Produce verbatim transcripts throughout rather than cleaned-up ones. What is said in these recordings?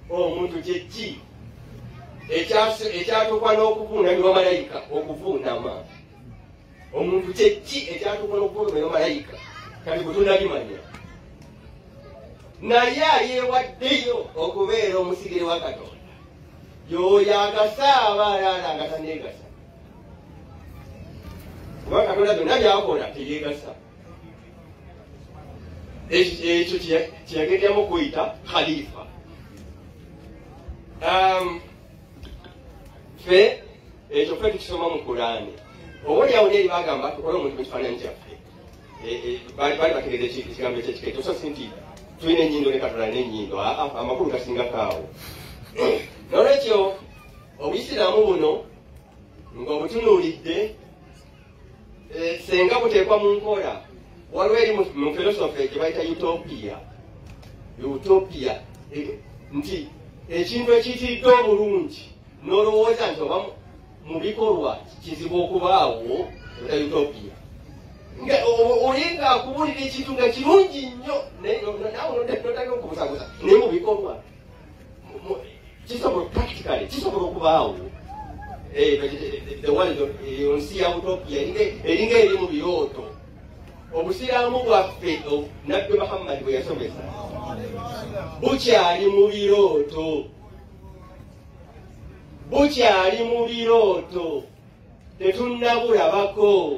omuntu kye ki ekyatukwa n'okuvuunamibwa malayika okuvuunama omuntu kye ki ekyatukwa n'okuvuunamibwa malayika kati bwetunabimanya naye ayeewaddeyo okubeera omusigire wa Katonda y'oyo agasa abaalaala agasa neegasa kuba Katonda byonna byakola teyeegasa ekyo kyeyagendamu okuyita khalifa fe ekyo fe tukisoma mu Kulaani oboolyawo neeri bagamba tukole omuntu mukifaananyi kyaffe bali bategeeza ekigambo ekyekikeeto so si nti tulina ennyindo ne Katonda n'ennyindo amakulu gasingakaawo nolwekyo obuyisiraamu buno ng'obutunuulidde senga buteekwa mu nkola waliwo eri mu filosofe gye bayita utopia utopia nti ekintu ekiyitiridde obulungi n'olowooza nti oba mu bikolwa kizibu okubaawo ota utopia olinga akubuulira ekintu nga kirungi nnyo notaka okubusabusa naye mu bikolwa kisobola practically kisobola okubaawo ensi ya utopia eringa eri mu birooto obusiraamu bwaffe nabbi Muhammad bwe yasomesa bukyali mu birooto bukyali mu birooto tetunnabulabako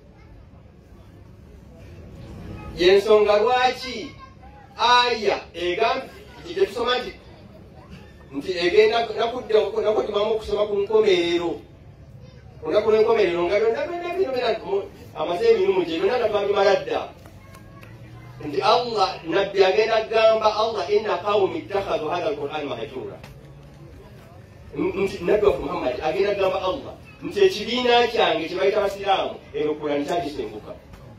yensonga lwaki aya egambye gyetusoma nti nti egenda nakuddimamu okusoma ku nkomerero olunaku lw'enkomerero nga byonna amaze emirimu gye byonna nababimala dda nti Allah nabbi agenda agamba Allah inna qawmi ittakhadhu hadha alquran mahjura nti nabbi wa Muhammad agenda agamba Allah nti ekibiina kyange kye bayita basiraamu ero Qur'an kyagisenguka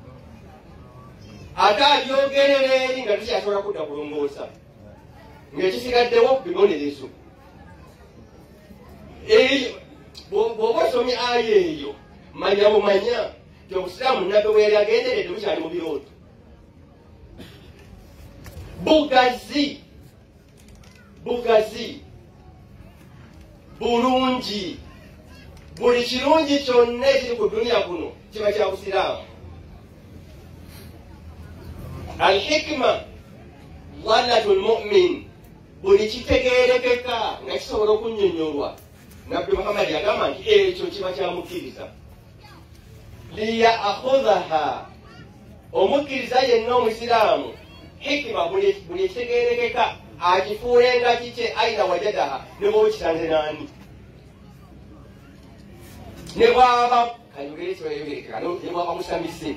ate abyogerera eri nga tukyasobola kudda kulongoosa ng'ekisigaddewo bibonerezo eyo bw'oba osomye aya eyo manya bumanya nti obusiraamu nabbe bwe yali agenderedde bukyali mu birooto bugazi bugazi bulungi buli kirungi kyonna ekiri ku duniya kuno kiba kya busiraamu alhikima dhalatul mu'min buli kitegeerekeka nga kisobola okunnyonnyolwa nabbi Muhammad yagamba nti ekyo kiba kyamukkiriza liyakhudhaha omukkiriza yenna omusiraamu hikima buli ekitegeerekeka akifuulenga kike aina wajadaha ne bwoba kitanze naani ne bwaba kayogerekibayogerekeka ne bwaba musambise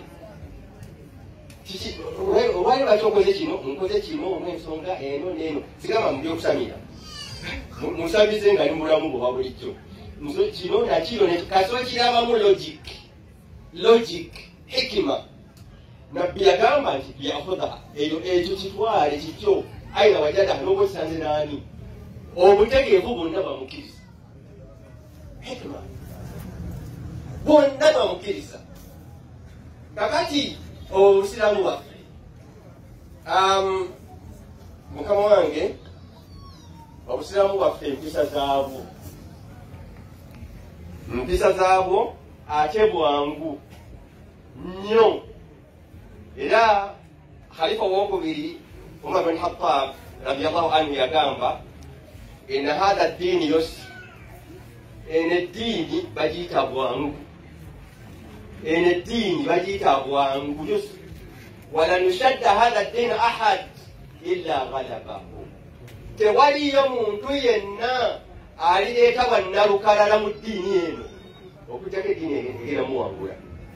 olwali lwaki okoze kino nkoze kino olw'ensonga eno neeno sigamba mu byokusamira musabize nga ali mulamu bwe wabulijjo kino nakino kaso kirabamu logic logic hikima nabbi yagamba nti yakhudha eyo ekyo kitwale kityo aina wajada n'obwo kisanze naani obutegeevu bonna bamukkiriza hikima bonna bamukkiriza kakati obusiraamu bwaffe mukama wange obusiraamu bwaffe empisa zaabwo mpisa zaabwo ate bwangu nnyo era khalifa owokubiri Umar bin Khattab radiyallahu anhu yagamba inna hadha ddiini yusr eno eddiini bagiyita bwangu eno eddiini bagiyita bwangu yusr walan yushadda hadha ddiini ahad illa ghalabahu tewaliyo muntu yenna alireeta bannalukalala mu ddiini eno okujjako eddiini egenda muwangula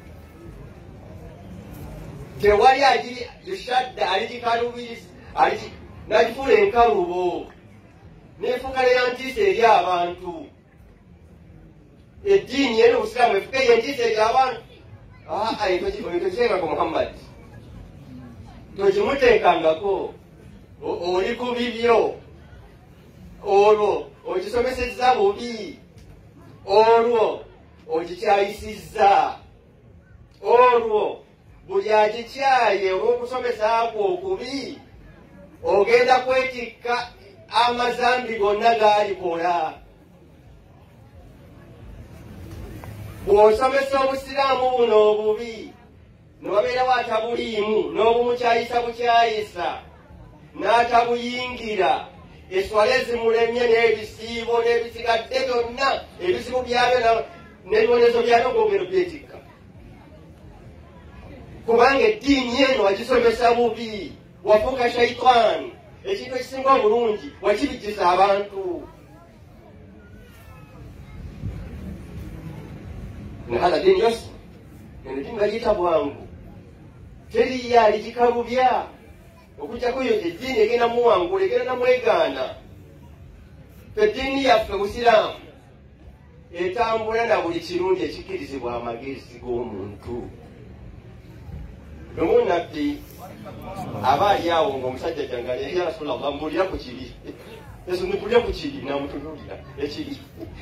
tewali agiri yushadda aligikalubiriza nagifuula enkalubo nefuuka leya ntiisa eri abantu eddiini eno obusiraamu efuka eyo entiisa eri abantu tokitekangako Muhammad tokimuteekangako oli ku bibyo olwo okisomesezza bubi olwo okikyayisizza olwo buli agikyaye olw'okusomesa kwo okubi ogenda kwetikka amazambi gonna gaalikola. Bw'osomesa obusiraamu buno obubi nobeerawo atabuliimu n'obumukyayisa bukyayisa n'atabuyingira, eswale zimulemye n'ebisiibo n'ebisigadde byonna ebizibu byabyo n'ebibonezo byabyo ng'ogero byetikka, kubanga eddiini eno wagisomesa bubi, wafuuka shaitaani. Ekintu ekisinga obulungi wakibijjiza abantu. Nahala dini yosi eno dini bagiyita bwangu, teriyo aligikalubya okujjako yo eddiini egenda muwangula, egenda namwegaana. Eddiini yaffe Busiraamu etambula na buli kirungi ekikkirizibwa amagezi g'omuntu. Omunnabbi aba ali awo ng'omusajja jjangali yali ya Rasulallah mbulira ku kibi. Yesu mbulira ku kibi, namutunuulira ekibi.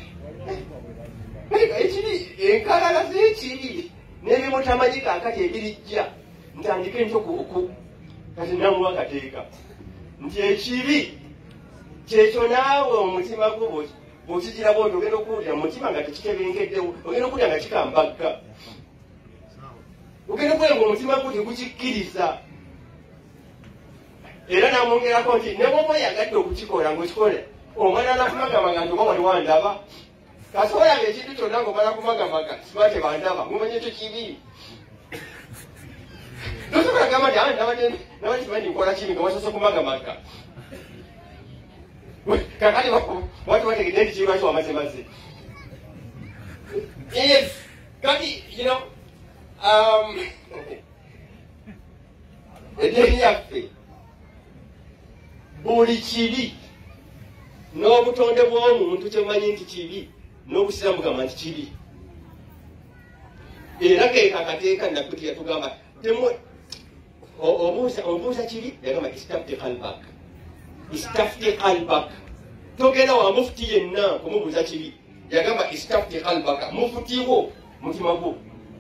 Ekibi enkalala z'ekibi n'ebimutamanyi kaakati ebirijja ntandike ntyo ku kati namuwa akateeka nti ekibi kyekyo naawe omutima gwo bw'okigira bwoti ogenda okuwulira mu mutima nga tekitebenkeddewo, ogenda okuwulira nga kikambagga, ogenda okuwulira nga omutima gwo tegukikkiriza. Era namwongerako nti ne bwoba oyagadde okukikola ng'okikola omala nakumagamaga nti oba wali wandaba. Kasobolanga ekintu kyonna ng'omala kumagamaga siba tebandaba, mumanye ekyo kibi. Tosobola gamba nti aa nabadde simanyi nkola kibi nga wasoose kumagamaga. Kakati watu bategedde nti kirwaki wamazemaze. Yes, kati you know um eddiini yaffe buli kibi n'obutonde bw'omuntu kyemanyi nti kibi n'obusiraamu bugamba nti kibi. Era keeka akateeka naffe teyatugamba obuuza kibi, yagamba istafti qalbak, istafti qalbak. Togenda wa mufuti yenna kumubuuza kibi, yagamba istafti qalbaka, mufuti wo mutima gwo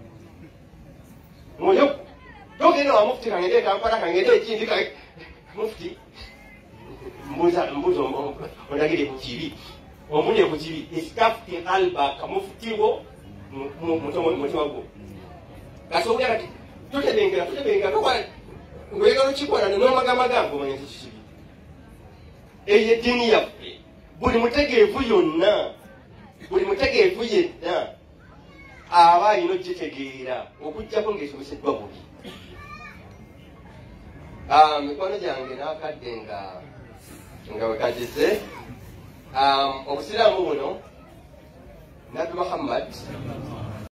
mwoyo. Togenda wa mufuti kangende Kampala kangende ekindi mufuti mbuuza mbuuza ondagire ku kibi, omunye ku kibi. Istafti qalbaka, mufuti wo mutima gwo. Kasobola kati tutebengera tutebengera tokola ngoyagala okikola n'omagamaga ng'omanya nti kibi. Eyo eddiini yaffe buli mutegeevu yonna, buli mutegeevu yenna aba alina okitegeera okuggyako ng'esomeseddwa bubi. Mikono gyange n'akadde nga nga bwe kagize. Obusiraamu buno Nabbi Muhammad